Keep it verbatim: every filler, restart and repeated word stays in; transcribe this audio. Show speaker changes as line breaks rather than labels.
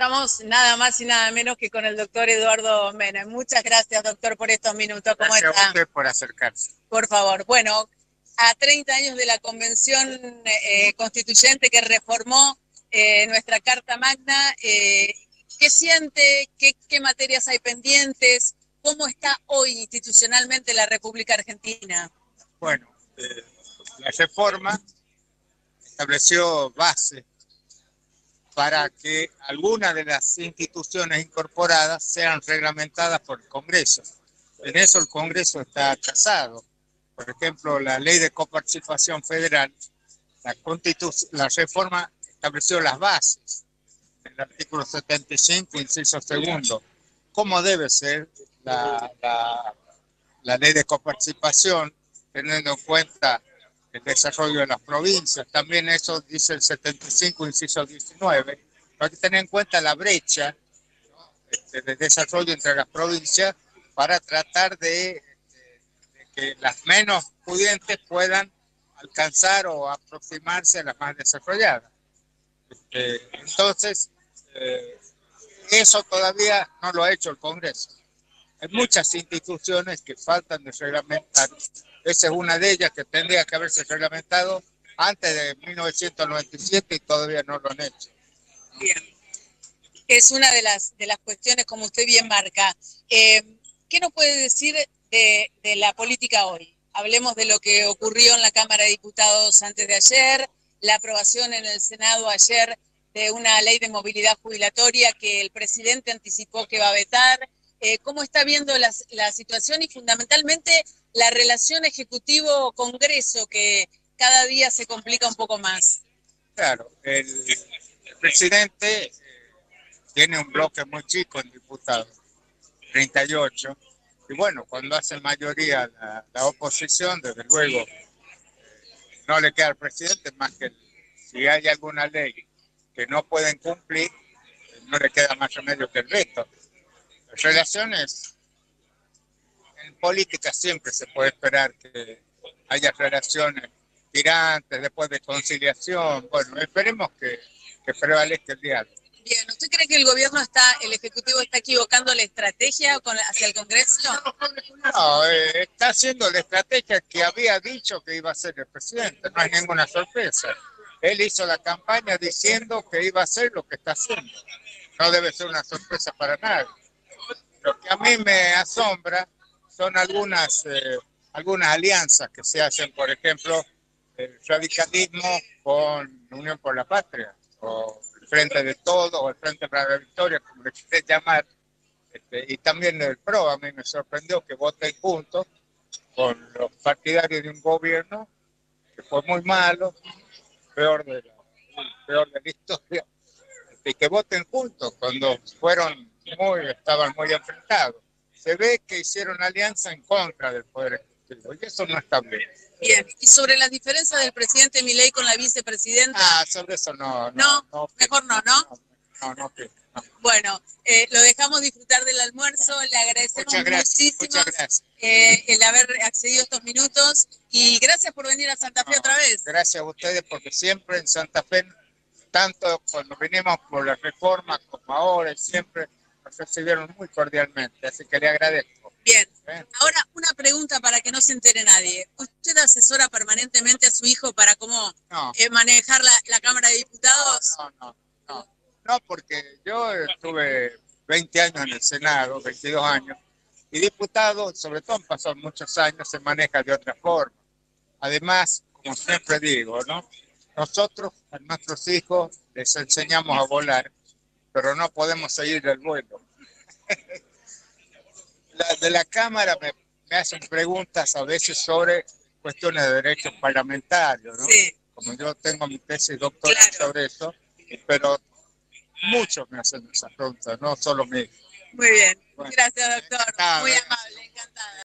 Estamos nada más y nada menos que con el doctor Eduardo Menem. Muchas gracias, doctor, por estos minutos. ¿Cómo
Gracias
está?
a usted por acercarse.
Por favor. Bueno, a treinta años de la Convención eh, Constituyente que reformó eh, nuestra Carta Magna, eh, ¿qué siente? ¿Qué, ¿Qué materias hay pendientes? ¿Cómo está hoy institucionalmente la República Argentina?
Bueno, eh, la reforma estableció bases para que algunas de las instituciones incorporadas sean reglamentadas por el Congreso. En eso el Congreso está atrasado. Por ejemplo, la ley de coparticipación federal, la, la reforma estableció las bases, en el artículo setenta y cinco, inciso segundo, cómo debe ser la, la, la ley de coparticipación, teniendo en cuenta el desarrollo de las provincias. También eso dice el setenta y cinco, inciso diecinueve. Pero hay que tener en cuenta la brecha, ¿no?, este, de desarrollo entre las provincias para tratar de, de, de que las menos pudientes puedan alcanzar o aproximarse a las más desarrolladas. Este, entonces, eh, eso todavía no lo ha hecho el Congreso. Hay muchas instituciones que faltan de reglamentar. Esa es una de ellas que tendría que haberse reglamentado antes de mil novecientos noventa y siete y todavía no lo han hecho.
Bien. Es una de las, de las cuestiones, como usted bien marca. Eh, ¿Qué nos puede decir de, de la política hoy? Hablemos de lo que ocurrió en la Cámara de Diputados antes de ayer, la aprobación en el Senado ayer de una ley de movilidad jubilatoria que el presidente anticipó que va a vetar. Eh, ¿Cómo está viendo la, la situación y fundamentalmente la relación ejecutivo-congreso que cada día se complica un poco más?
Claro, el, el presidente eh, tiene un bloque muy chico en diputados, treinta y ocho, y bueno, cuando hace mayoría la, la oposición, desde luego, eh, no le queda al presidente más que el, si hay alguna ley que no pueden cumplir, no le queda más remedio que el resto. Las relaciones en política siempre se puede esperar que haya relaciones tirantes, después de conciliación. Bueno, esperemos que, que prevalezca el diálogo.
Bien, ¿usted cree que el gobierno está, el Ejecutivo está equivocando la estrategia con, hacia el Congreso?
No, eh, está haciendo la estrategia que había dicho que iba a hacer el presidente, no hay ninguna sorpresa. Él hizo la campaña diciendo que iba a hacer lo que está haciendo. No debe ser una sorpresa para nadie. Lo que a mí me asombra son algunas, eh, algunas alianzas que se hacen, por ejemplo, el radicalismo con Unión por la Patria, o el Frente de Todos, o el Frente para la Victoria, como le quieres llamar, este, y también el P R O. A mí me sorprendió que voten juntos con los partidarios de un gobierno que fue muy malo, peor de la, peor de la historia, y que voten juntos cuando fueron muy, estaban muy enfrentados. Se ve que hicieron alianza en contra del Poder Ejecutivo, y eso no está bien.
Bien, y sobre las diferencias del presidente Milei con la vicepresidenta.
Ah, sobre eso no. No,
no,
no
mejor no, ¿no?
No, no, no, no, no.
Bueno, eh, lo dejamos disfrutar del almuerzo, le agradecemos
muchas gracias,
muchísimo
muchas gracias.
Eh, el haber accedido a estos minutos y gracias por venir a Santa Fe no, otra vez.
Gracias a ustedes porque siempre en Santa Fe, tanto cuando vinimos por la reforma como ahora, siempre nos recibieron muy cordialmente, así que le agradezco.
Bien, ¿Eh? Ahora una pregunta para que no se entere nadie. ¿Usted asesora permanentemente a su hijo para cómo
no.
eh, manejar la, la Cámara de Diputados?
No, no, no, no, no, porque yo estuve veinte años en el Senado, veintidós años, y diputado, sobre todo han pasado muchos años, se maneja de otra forma. Además, como siempre digo, ¿no?, nosotros a nuestros hijos les enseñamos a volar, pero no podemos seguir el vuelo. La, de la Cámara me, me hacen preguntas a veces sobre cuestiones de derechos parlamentarios, ¿no?
Sí.
Como yo tengo mi tesis doctoral claro. sobre eso, pero muchos me hacen esas preguntas, no solo mí.
Muy bien, bueno, gracias doctor, muy amable, encantada.